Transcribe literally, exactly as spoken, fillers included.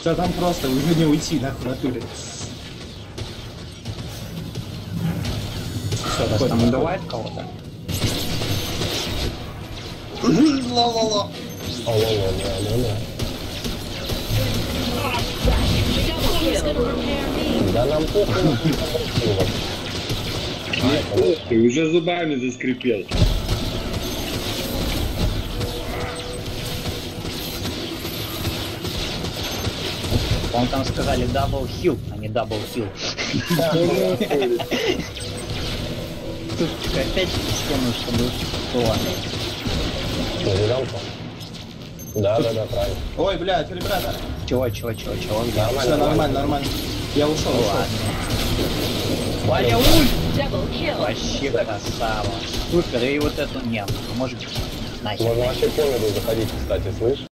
Да там просто уже не уйти, нахуй, в натуре. Все, Нас там убивает кого-то? Ла-ла-ла. Ла-ла-ла-ла-ла. Да нам похуй. Ты уже зубами заскрипел. Вам там сказали дабл хил, а не дабл хил. Слушайте, опять систему, чтобы было. Да, да, да, правильно. Ой, блядь, ребята. Чего, чего, чего, чего? Нормально, Все нормально, нормально. Я ушел, ушел. Ладно. Ваня, ульт! Вообще красава. Супер, и вот эту нет. Может, нахер. Можно вообще по миру заходить, кстати, слышь?